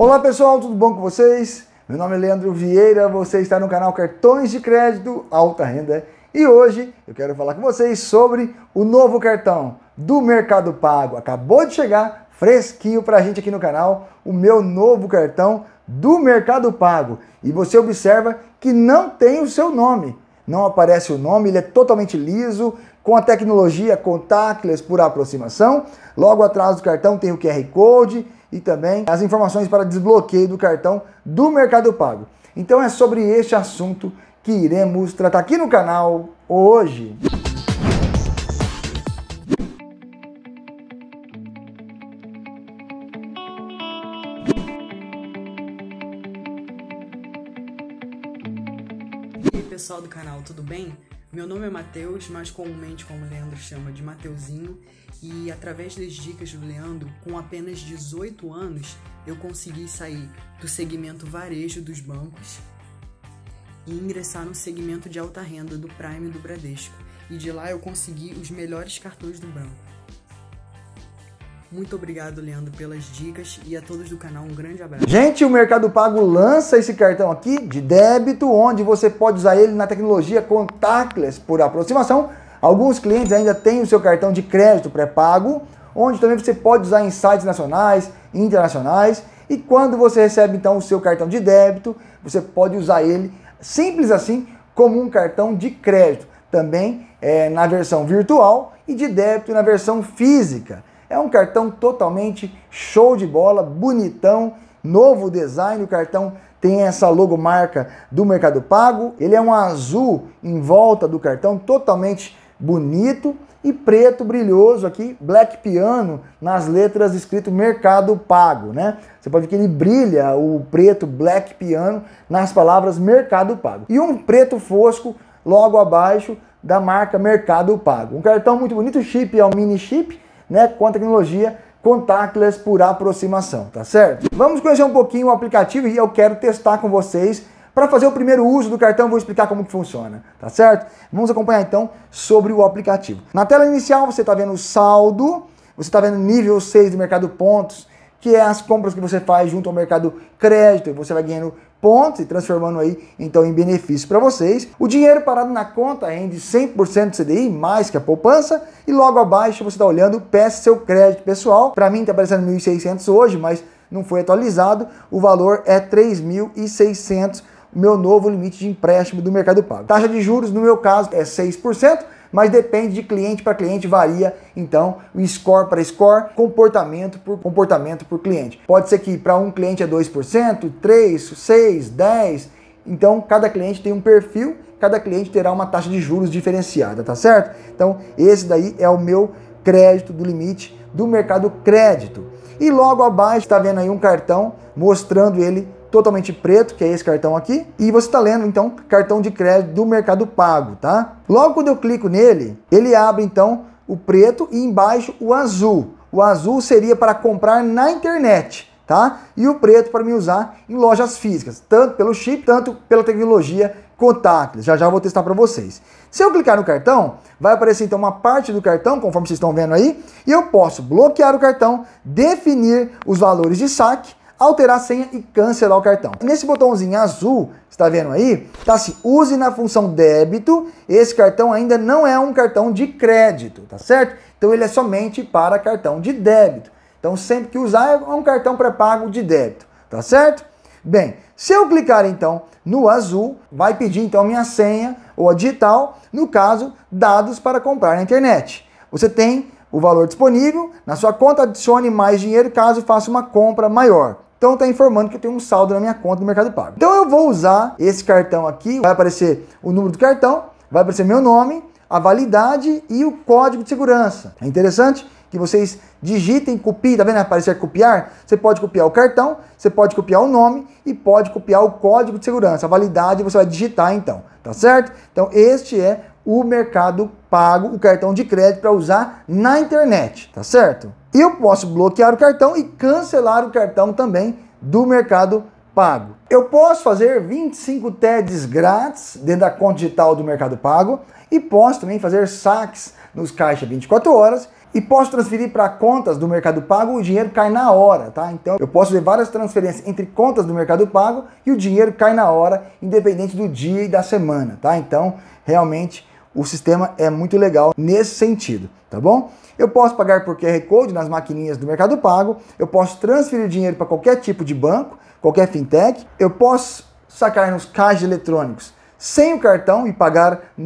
Olá pessoal, tudo bom com vocês? Meu nome é Leandro Vieira, você está no canal Cartões de Crédito Alta Renda e hoje eu quero falar com vocês sobre o novo cartão do Mercado Pago. Acabou de chegar fresquinho pra gente aqui no canal, o meu novo cartão do Mercado Pago. E você observa que não tem o seu nome, não aparece o nome, ele é totalmente liso, com a tecnologia contactless por aproximação. Logo atrás do cartão tem o QR Code e também as informações para desbloqueio do cartão do Mercado Pago. Então é sobre este assunto que iremos tratar aqui no canal hoje. E aí pessoal do canal, tudo bem? Meu nome é Matheus, mas comumente como o Leandro chama de Mateuzinho, e através das dicas do Leandro, com apenas 18 anos, eu consegui sair do segmento varejo dos bancos e ingressar no segmento de alta renda do Prime do Bradesco, e de lá eu consegui os melhores cartões do banco. Muito obrigado, Leandro, pelas dicas, e a todos do canal um grande abraço. Gente, o Mercado Pago lança esse cartão aqui de débito, onde você pode usar ele na tecnologia contactless por aproximação. Alguns clientes ainda têm o seu cartão de crédito pré-pago, onde também você pode usar em sites nacionais, internacionais. E quando você recebe então o seu cartão de débito, você pode usar ele simples assim como um cartão de crédito. Também na versão virtual e de débito na versão física. É um cartão totalmente show de bola, bonitão, novo design. O cartão tem essa logomarca do Mercado Pago. Ele é um azul em volta do cartão, totalmente bonito, e preto brilhoso aqui, black piano, nas letras escrito Mercado Pago, né? Você pode ver que ele brilha, o preto black piano, nas palavras Mercado Pago. E um preto fosco logo abaixo da marca Mercado Pago. Um cartão muito bonito, o chip é um mini chip, né, com a tecnologia contactless por aproximação, tá certo? Vamos conhecer um pouquinho o aplicativo e eu quero testar com vocês. Para fazer o primeiro uso do cartão, vou explicar como que funciona, tá certo? Vamos acompanhar então sobre o aplicativo. Na tela inicial você está vendo o saldo, você está vendo nível 6 do Mercado Pontos, que é as compras que você faz junto ao Mercado Crédito, e você vai ganhando pontos e transformando aí então em benefício para vocês. O dinheiro parado na conta rende 100% do CDI, mais que a poupança, e logo abaixo você está olhando, peça seu crédito pessoal. Para mim está aparecendo 1.600 hoje, mas não foi atualizado, o valor é 3.600, o meu novo limite de empréstimo do Mercado Pago. Taxa de juros, no meu caso, é 6%, mas depende de cliente para cliente, varia, então, o score para score, comportamento por cliente. Pode ser que para um cliente é 2%, 3%, 6%, 10%, então cada cliente tem um perfil, cada cliente terá uma taxa de juros diferenciada, tá certo? Então, esse daí é o meu crédito do limite do Mercado Crédito. E logo abaixo, está vendo aí um cartão, mostrando ele totalmente preto, que é esse cartão aqui, e você está lendo então cartão de crédito do Mercado Pago, tá? Logo quando eu clico nele, ele abre então o preto e embaixo o azul. O azul seria para comprar na internet, tá? E o preto para me usar em lojas físicas, tanto pelo chip, tanto pela tecnologia contactless. Já já eu vou testar para vocês. Se eu clicar no cartão, vai aparecer então uma parte do cartão, conforme vocês estão vendo aí, e eu posso bloquear o cartão, definir os valores de saque, alterar a senha e cancelar o cartão. Nesse botãozinho azul, está vendo aí? Tá assim, use na função débito. Esse cartão ainda não é um cartão de crédito, tá certo? Então ele é somente para cartão de débito. Então sempre que usar é um cartão pré-pago de débito, tá certo? Bem, se eu clicar então no azul, vai pedir então minha senha ou a digital, no caso, dados para comprar na internet. Você tem o valor disponível, na sua conta adicione mais dinheiro caso faça uma compra maior. Então está informando que eu tenho um saldo na minha conta do Mercado Pago. Então eu vou usar esse cartão aqui, vai aparecer o número do cartão, vai aparecer meu nome, a validade e o código de segurança. É interessante que vocês digitem, copiem, tá vendo aparecer copiar? Você pode copiar o cartão, você pode copiar o nome e pode copiar o código de segurança. A validade você vai digitar então, tá certo? Então este é o Mercado Pago, o cartão de crédito para usar na internet, tá certo? E eu posso bloquear o cartão e cancelar o cartão também do Mercado Pago. Eu posso fazer 25 TEDs grátis dentro da conta digital do Mercado Pago e posso também fazer saques nos caixa 24 horas e posso transferir para contas do Mercado Pago, o dinheiro cai na hora, tá? Então eu posso fazer várias transferências entre contas do Mercado Pago e o dinheiro cai na hora, independente do dia e da semana, tá? Então, realmente, o sistema é muito legal nesse sentido, tá bom? Eu posso pagar por QR Code nas maquininhas do Mercado Pago, eu posso transferir dinheiro para qualquer tipo de banco, qualquer fintech, eu posso sacar nos caixas eletrônicos sem o cartão e pagar R$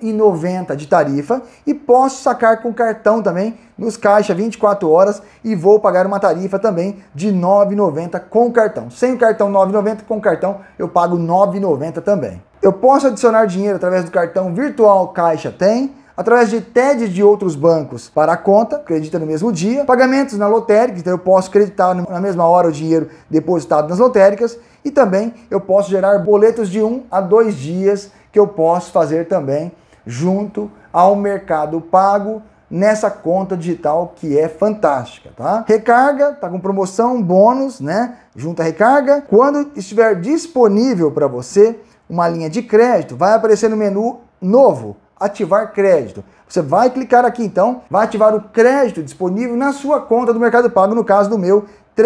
9,90 de tarifa e posso sacar com cartão também nos caixa 24 horas e vou pagar uma tarifa também de R$ 9,90 com o cartão. Sem o cartão R$ 9,90, com o cartão eu pago R$ 9,90 também. Eu posso adicionar dinheiro através do cartão virtual Caixa Tem, através de TED de outros bancos para a conta, acredita no mesmo dia, pagamentos na lotérica, então eu posso acreditar na mesma hora o dinheiro depositado nas lotéricas e também eu posso gerar boletos de 1 a 2 dias que eu posso fazer também junto ao Mercado Pago nessa conta digital que é fantástica, tá? Recarga, tá com promoção, bônus, né? Junto à recarga. Quando estiver disponível para você uma linha de crédito, vai aparecer no menu novo, ativar crédito. Você vai clicar aqui então, vai ativar o crédito disponível na sua conta do Mercado Pago, no caso do meu, R$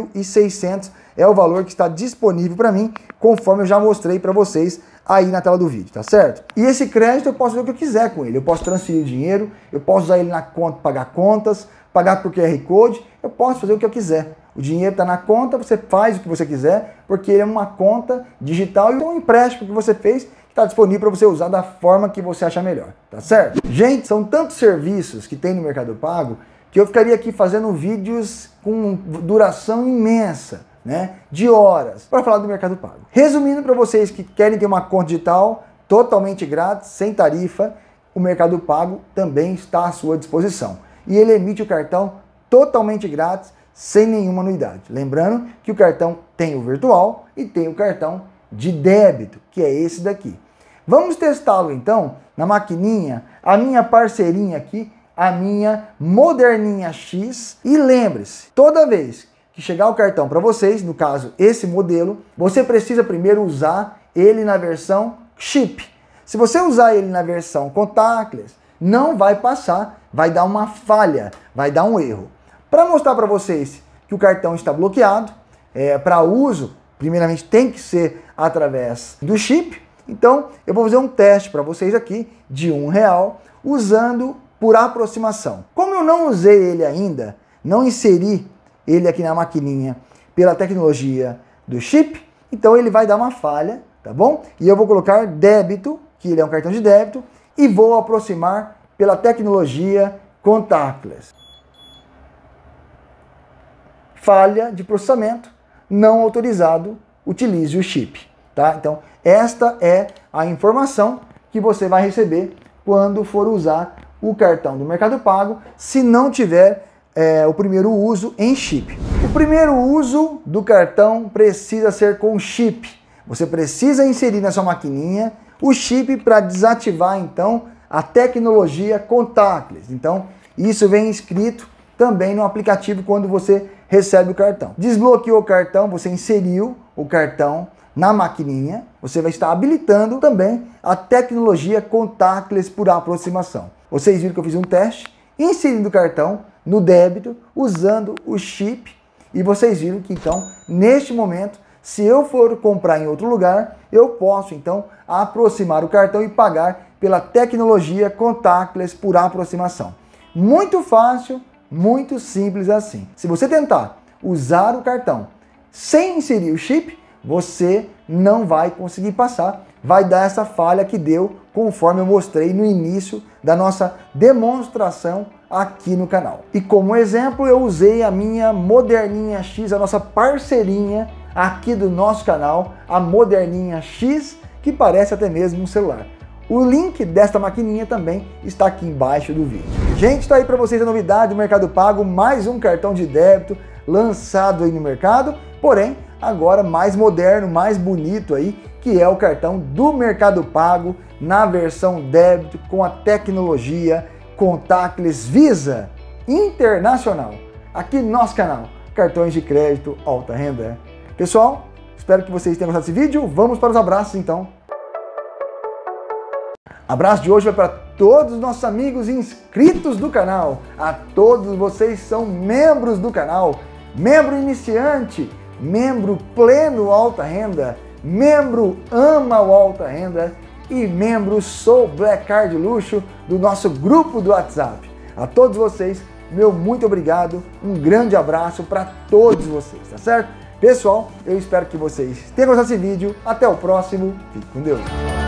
3.600 é o valor que está disponível para mim, conforme eu já mostrei para vocês aí na tela do vídeo, tá certo? E esse crédito eu posso fazer o que eu quiser com ele, eu posso transferir dinheiro, eu posso usar ele na conta, pagar contas, pagar por QR Code, eu posso fazer o que eu quiser. O dinheiro está na conta, você faz o que você quiser, porque ele é uma conta digital e um empréstimo que você fez está disponível para você usar da forma que você achar melhor, tá certo? Gente, são tantos serviços que tem no Mercado Pago que eu ficaria aqui fazendo vídeos com duração imensa, né, de horas, para falar do Mercado Pago. Resumindo para vocês que querem ter uma conta digital totalmente grátis, sem tarifa, o Mercado Pago também está à sua disposição. E ele emite o cartão totalmente grátis, sem nenhuma anuidade. Lembrando que o cartão tem o virtual e tem o cartão de débito, que é esse daqui. Vamos testá-lo então na maquininha, a minha parceirinha aqui, a minha Moderninha X. E lembre-se, toda vez que chegar o cartão para vocês, no caso esse modelo, você precisa primeiro usar ele na versão chip. Se você usar ele na versão contactless, não vai passar, vai dar uma falha, vai dar um erro. Para mostrar para vocês que o cartão está bloqueado, para uso, primeiramente tem que ser através do chip. Então eu vou fazer um teste para vocês aqui de R$1 usando por aproximação. Como eu não usei ele ainda, não inseri ele aqui na maquininha pela tecnologia do chip, então ele vai dar uma falha, tá bom? E eu vou colocar débito, que ele é um cartão de débito, e vou aproximar pela tecnologia contactless. Falha de processamento, não autorizado, utilize o chip, tá? Então, esta é a informação que você vai receber quando for usar o cartão do Mercado Pago, se não tiver o primeiro uso em chip. O primeiro uso do cartão precisa ser com chip. Você precisa inserir na sua maquininha o chip para desativar, então, a tecnologia contactless. Então, isso vem escrito também no aplicativo quando você recebe o cartão. Desbloqueou o cartão, você inseriu o cartão na maquininha, você vai estar habilitando também a tecnologia contactless por aproximação. Vocês viram que eu fiz um teste, inserindo o cartão no débito, usando o chip, e vocês viram que então, neste momento, se eu for comprar em outro lugar, eu posso então aproximar o cartão e pagar pela tecnologia contactless por aproximação. Muito fácil, muito simples assim. Se você tentar usar o cartão sem inserir o chip, você não vai conseguir passar, vai dar essa falha que deu conforme eu mostrei no início da nossa demonstração aqui no canal. E como exemplo, eu usei a minha Moderninha X, a nossa parceirinha aqui do nosso canal, a Moderninha X, que parece até mesmo um celular. O link desta maquininha também está aqui embaixo do vídeo. Gente, está aí para vocês a novidade do Mercado Pago, mais um cartão de débito lançado aí no mercado, porém agora mais moderno, mais bonito aí, que é o cartão do Mercado Pago na versão débito com a tecnologia contactless Visa Internacional. Aqui no nosso canal, cartões de crédito alta renda. Pessoal, Espero que vocês tenham gostado desse vídeo. Vamos para os abraços então. Abraço de hoje vai para todos os nossos amigos inscritos do canal. A todos vocês que são membros do canal. Membro iniciante, membro pleno alta renda, membro ama o alta renda e membro Sou Black Card Luxo do nosso grupo do WhatsApp. A todos vocês, meu muito obrigado, um grande abraço para todos vocês, tá certo? Pessoal, eu espero que vocês tenham gostado desse vídeo. Até o próximo, fique com Deus.